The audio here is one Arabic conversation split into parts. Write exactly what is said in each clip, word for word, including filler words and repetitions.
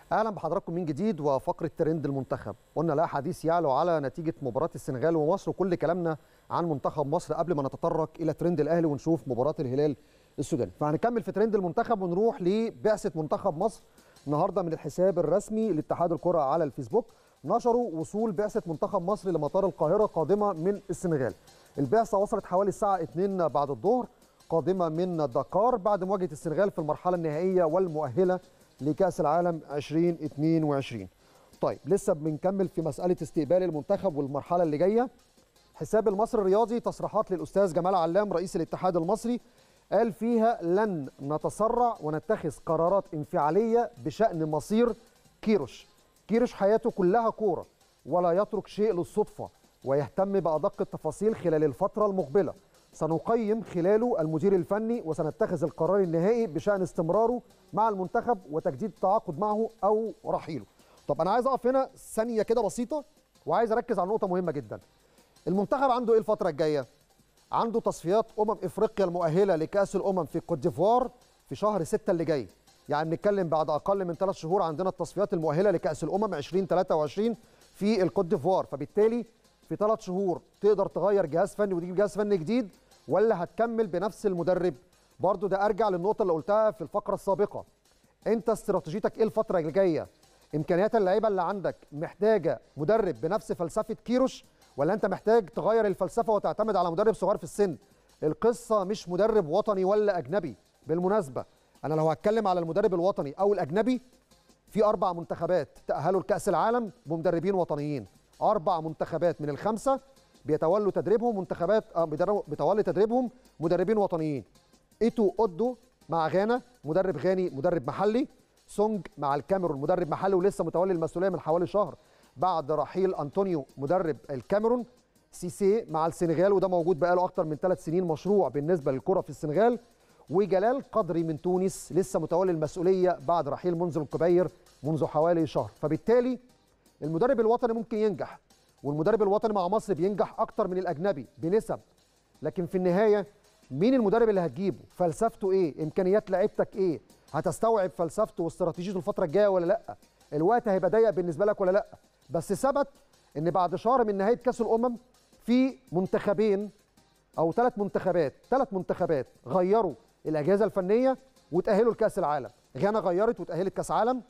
اهلا بحضراتكم من جديد وفقره ترند المنتخب. قلنا لا حديث يعلو على نتيجه مباراه السنغال ومصر، وكل كلامنا عن منتخب مصر قبل ما نتطرق الى ترند الاهلي ونشوف مباراه الهلال السوداني. فهنكمل في ترند المنتخب ونروح لبعثه منتخب مصر. النهارده من الحساب الرسمي لاتحاد الكره على الفيسبوك نشروا وصول بعثه منتخب مصر لمطار القاهره قادمه من السنغال. البعثه وصلت حوالي الساعه اتنين بعد الظهر قادمه من دكار بعد مواجهه السنغال في المرحله النهائيه والمؤهله لكأس العالم ألفين واثنين وعشرين. طيب لسه بنكمل في مسألة استقبال المنتخب والمرحلة اللي جاية. حساب المصري الرياضي تصريحات للأستاذ جمال علام رئيس الاتحاد المصري قال فيها لن نتسرع ونتخذ قرارات انفعالية بشأن مصير كيروش. كيروش حياته كلها كورة ولا يترك شيء للصدفة ويهتم بأدق التفاصيل خلال الفترة المقبلة. سنقيم خلاله المدير الفني وسنتخذ القرار النهائي بشأن استمراره مع المنتخب وتجديد التعاقد معه أو رحيله. طب أنا عايز أقف هنا ثانية كده بسيطة وعايز أركز على نقطة مهمة جدا. المنتخب عنده إيه الفترة الجاية؟ عنده تصفيات أمم إفريقيا المؤهلة لكأس الأمم في كوت ديفوار في شهر ستة اللي جاي. يعني بنتكلم بعد أقل من ثلاث شهور عندنا التصفيات المؤهلة لكأس الأمم ألفين وثلاثة وعشرين في الكوت ديفوار، فبالتالي في ثلاث شهور تقدر تغير جهاز فني وتجيب جهاز فني جديد ولا هتكمل بنفس المدرب؟ برضو ده ارجع للنقطه اللي قلتها في الفقره السابقه. انت استراتيجيتك ايه الفتره اللي جايه؟ امكانيات اللعيبه اللي عندك محتاجه مدرب بنفس فلسفه كيروش ولا انت محتاج تغير الفلسفه وتعتمد على مدرب صغير في السن؟ القصه مش مدرب وطني ولا اجنبي. بالمناسبه انا لو هتكلم على المدرب الوطني او الاجنبي، في اربع منتخبات تاهلوا لكاس العالم بمدربين وطنيين. اربع منتخبات من الخمسه بيتولوا تدريبهم منتخبات بيتولي تدريبهم مدربين وطنيين. ايتو اودو مع غانا مدرب غاني مدرب محلي. سونج مع الكاميرون مدرب محلي ولسه متولي المسؤوليه من حوالي شهر بعد رحيل انطونيو مدرب الكاميرون. سيسي مع السنغال وده موجود بقاله اكتر من ثلاث سنين مشروع بالنسبه للكره في السنغال. وجلال قدري من تونس لسه متولي المسؤوليه بعد رحيل منذر الكبير منذ حوالي شهر. فبالتالي المدرب الوطني ممكن ينجح، والمدرب الوطني مع مصر بينجح اكتر من الاجنبي بنسب، لكن في النهايه مين المدرب اللي هتجيبه؟ فلسفته ايه؟ امكانيات لعيبتك ايه؟ هتستوعب فلسفته واستراتيجيته الفتره الجايه ولا لا؟ الوقت هيبقى ضيق بالنسبه لك ولا لا؟ بس ثبت ان بعد شهر من نهايه كاس الامم في منتخبين او ثلاث منتخبات ثلاث منتخبات غيروا الاجهزه الفنيه وتاهلوا لكاس العالم. غانا غيرت وتاهلت كاس عالم،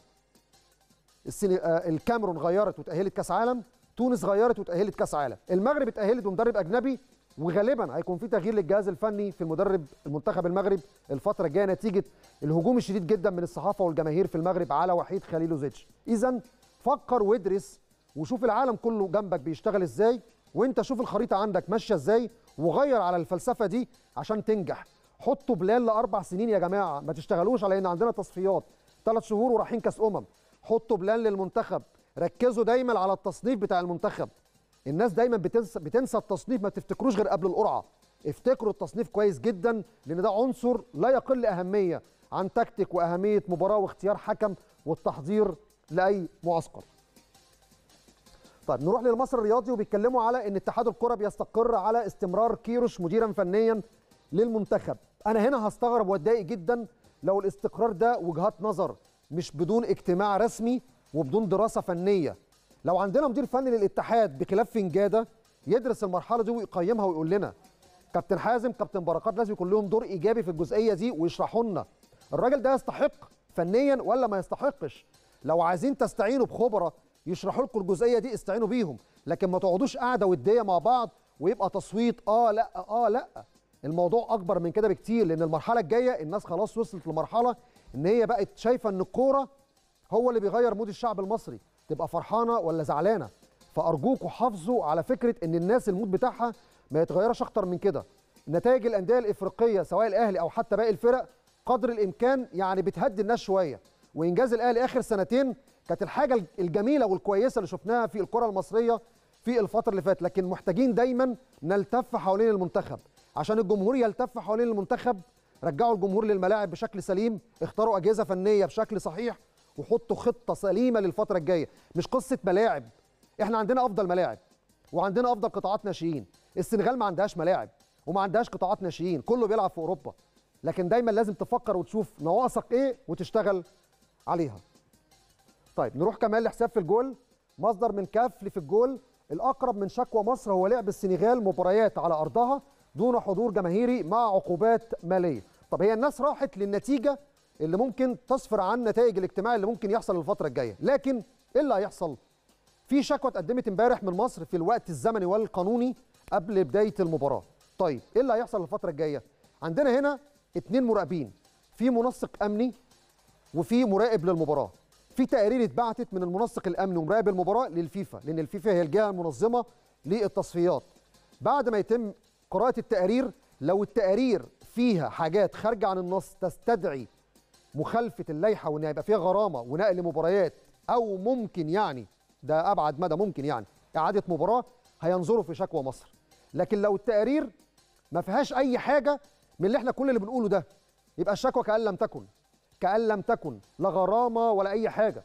الكاميرون غيرت وتاهلت كاس عالم، تونس غيرت وتأهلت كاس عالم، المغرب اتأهلت بمدرب أجنبي، وغالبا هيكون في تغيير للجهاز الفني في المدرب المنتخب المغرب الفترة الجاية نتيجة الهجوم الشديد جدا من الصحافة والجماهير في المغرب على وحيد خليلوزيتش. إذا فكر وادرس وشوف العالم كله جنبك بيشتغل ازاي، وانت شوف الخريطة عندك ماشية ازاي وغير على الفلسفة دي عشان تنجح. حطوا بلان لأربع سنين يا جماعة، ما تشتغلوش على إن عندنا تصفيات ثلاث شهور ورايحين كاس أمم. حطوا بلان للمنتخب، ركزوا دايما على التصنيف بتاع المنتخب. الناس دايما بتنسى بتنسى التصنيف، ما تفتكروش غير قبل القرعه. افتكروا التصنيف كويس جدا لان ده عنصر لا يقل اهميه عن تكتيك واهميه مباراه واختيار حكم والتحضير لاي معسكر. طيب نروح للمصري الرياضي وبيتكلموا على ان اتحاد الكره بيستقر على استمرار كيروش مديرا فنيا للمنتخب. انا هنا هستغرب واتضايق جدا لو الاستقرار ده وجهات نظر مش بدون اجتماع رسمي وبدون دراسه فنيه. لو عندنا مدير فني للاتحاد بخلاف فنجاده يدرس المرحله دي ويقيمها ويقول لنا. كابتن حازم كابتن بركات لازم يكون لهم دور ايجابي في الجزئيه دي ويشرحوا لنا الراجل ده يستحق فنيا ولا ما يستحقش. لو عايزين تستعينوا بخبراء يشرحوا لكم الجزئيه دي استعينوا بيهم، لكن ما تقعدوش قاعده وديه مع بعض ويبقى تصويت اه لا اه لا. الموضوع اكبر من كده بكتير، لان المرحله الجايه الناس خلاص وصلت لمرحله ان هي بقت شايفه ان الكوره هو اللي بيغير مود الشعب المصري، تبقى فرحانه ولا زعلانه. فارجوكوا حافظوا على فكره ان الناس المود بتاعها ما يتغيرش اكتر من كده. نتائج الانديه الافريقيه سواء الاهلي او حتى باقي الفرق قدر الامكان يعني بتهدي الناس شويه، وانجاز الاهلي اخر سنتين كانت الحاجه الجميله والكويسه اللي شفناها في الكره المصريه في الفتره اللي فاتت. لكن محتاجين دايما نلتف حوالين المنتخب عشان الجمهور يلتف حوالين المنتخب. رجعوا الجمهور للملاعب بشكل سليم، اختاروا اجهزه فنيه بشكل صحيح، وحطوا خطه سليمه للفتره الجايه. مش قصه ملاعب، احنا عندنا افضل ملاعب وعندنا افضل قطاعات ناشئين. السنغال ما عندهاش ملاعب وما عندهاش قطاعات ناشئين، كله بيلعب في اوروبا. لكن دايما لازم تفكر وتشوف نواقصك ايه وتشتغل عليها. طيب نروح كمان لحساب في الجول. مصدر من كاف في الجول: الاقرب من شكوى مصر هو لعب السنغال مباريات على ارضها دون حضور جماهيري مع عقوبات ماليه. طب هي الناس راحت للنتيجه اللي ممكن تسفر عن نتائج الاجتماع اللي ممكن يحصل الفتره الجايه، لكن ايه اللي هيحصل؟ في شكوى اتقدمت امبارح من مصر في الوقت الزمني والقانوني قبل بدايه المباراه. طيب ايه اللي هيحصل الفتره الجايه؟ عندنا هنا اتنين مراقبين، في منسق امني وفي مراقب للمباراه. في تقارير اتبعتت من المنسق الامني ومراقب المباراه للفيفا، لان الفيفا هي الجهه المنظمه للتصفيات. بعد ما يتم قراءه التقارير، لو التقارير فيها حاجات خارجه عن النص تستدعي مخالفه اللائحه وان هيبقى فيها غرامه ونقل مباريات، او ممكن يعني ده ابعد مدى ممكن يعني اعاده مباراه، هينظروا في شكوى مصر. لكن لو التقارير ما فيهاش اي حاجه من اللي احنا كل اللي بنقوله ده، يبقى الشكوى كأن لم تكن، كأن لم تكن، لا غرامه ولا اي حاجه.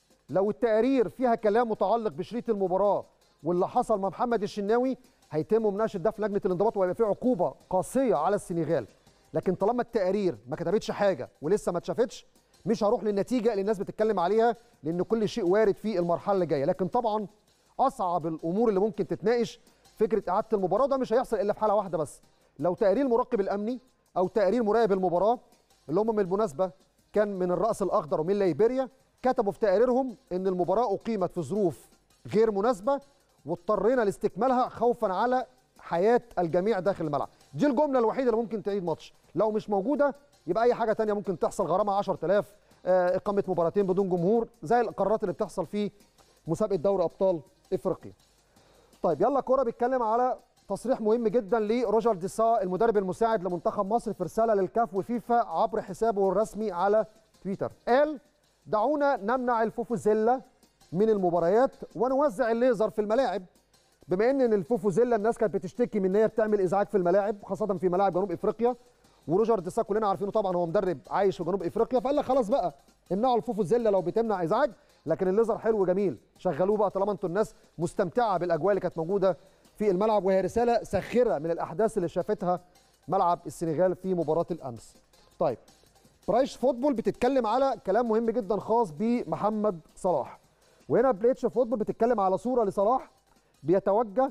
لو التقارير فيها كلام متعلق بشريط المباراه واللي حصل مع محمد الشناوي، هيتم مناقشه ده في لجنه الانضباط وهيبقى في عقوبه قاسيه على السنغال. لكن طالما التقارير ما كتبتش حاجه ولسه ما اتشافتش، مش هروح للنتيجه اللي الناس بتتكلم عليها، لان كل شيء وارد في المرحله اللي جايه. لكن طبعا اصعب الامور اللي ممكن تتناقش فكره اعاده المباراه، ده مش هيحصل الا في حاله واحده بس: لو تقرير المراقب الامني او تقرير مراقب المباراه، اللي هم بالمناسبه كان من الراس الاخضر ومن ليبيريا، كتبوا في تقاريرهم ان المباراه اقيمت في ظروف غير مناسبه واضطرينا لاستكمالها خوفا على حياه الجميع داخل الملعب. دي الجمله الوحيده اللي ممكن تعيد ماتش. لو مش موجوده يبقى اي حاجه ثانيه ممكن تحصل، غرامه عشرة آلاف، اقامه مباراتين بدون جمهور، زي القرارات اللي بتحصل في مسابقه دوري ابطال افريقيا. طيب يلا كوره بيتكلم على تصريح مهم جدا لروجر ديسا المدرب المساعد لمنتخب مصر في رساله للكاف وفيفا عبر حسابه الرسمي على تويتر. قال: دعونا نمنع الفوفوزيلا من المباريات ونوزع الليزر في الملاعب. بما ان الفوفوزيلا الناس كانت بتشتكي من ان هي بتعمل ازعاج في الملاعب، خاصه في ملاعب جنوب افريقيا، وروجر ديسا كلنا عارفينه طبعا هو مدرب عايش في جنوب افريقيا، فقال لك خلاص بقى امنعوا الفوفوزيلا لو بتمنع ازعاج، لكن الليزر حلو جميل شغلوه بقى طالما انتوا الناس مستمتعه بالاجواء اللي كانت موجوده في الملعب. وهي رساله ساخره من الاحداث اللي شافتها ملعب السنغال في مباراه الامس. طيب برايش فوتبول بتتكلم على كلام مهم جدا خاص بمحمد صلاح، وهنا بريتش فوتبول بتتكلم على صوره لصلاح بيتوجه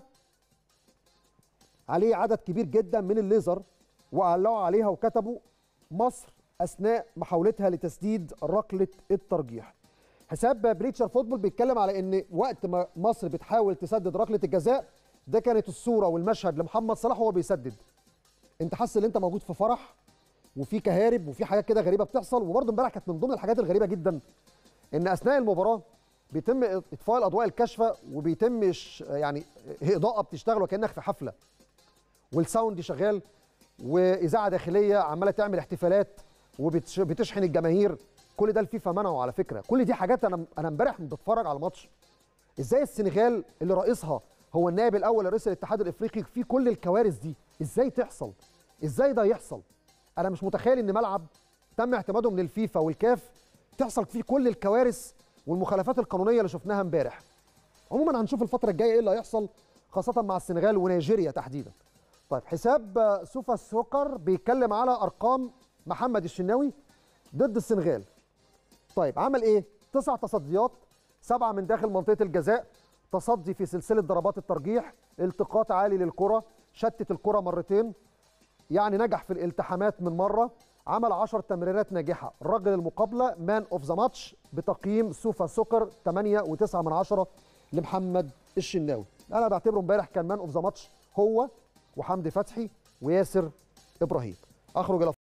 عليه عدد كبير جدا من الليزر، وعلقوا عليها وكتبوا: مصر اثناء محاولتها لتسديد ركله الترجيح. حساب بريتشر فوتبول بيتكلم على ان وقت ما مصر بتحاول تسدد ركله الجزاء، ده كانت الصوره والمشهد لمحمد صلاح وهو بيسدد. انت حاسس ان انت موجود في فرح وفي كهارب وفي حاجات كده غريبه بتحصل. وبرده امبارح كانت من ضمن الحاجات الغريبه جدا ان اثناء المباراه بيتم اطفاء الاضواء الكاشفه وبيتم يعني اضاءه بتشتغل وكانك في حفله، والساوند شغال، واذاعه داخليه عماله تعمل احتفالات وبتشحن الجماهير. كل ده الفيفا منعه على فكره. كل دي حاجات انا انا امبارح بتفرج على الماتش، ازاي السنغال اللي رئيسها هو النائب الاول لرئيس الاتحاد الافريقي في كل الكوارث دي ازاي تحصل؟ ازاي ده يحصل؟ انا مش متخيل ان ملعب تم اعتماده من الفيفا والكاف تحصل فيه كل الكوارث والمخالفات القانونيه اللي شفناها امبارح. عموما هنشوف الفتره الجايه ايه اللي هيحصل، خاصه مع السنغال ونيجيريا تحديدا. طيب حساب سوفا سوكر بيتكلم على ارقام محمد الشناوي ضد السنغال. طيب عمل ايه؟ تسع تصديات، سبعه من داخل منطقه الجزاء، تصدي في سلسله ضربات الترجيح، التقاط عالي للكره، شتت الكره مرتين، يعني نجح في الالتحامات من مره، عمل عشر تمريرات ناجحه. الراجل المقابله مان اوف ذا ماتش بتقييم سوفا سوكر ثمانية وتسعة من عشرة لمحمد الشناوي. انا بعتبره امبارح كان مان اوف ذا ماتش هو وحمدي فتحي وياسر ابراهيم. اخرج الى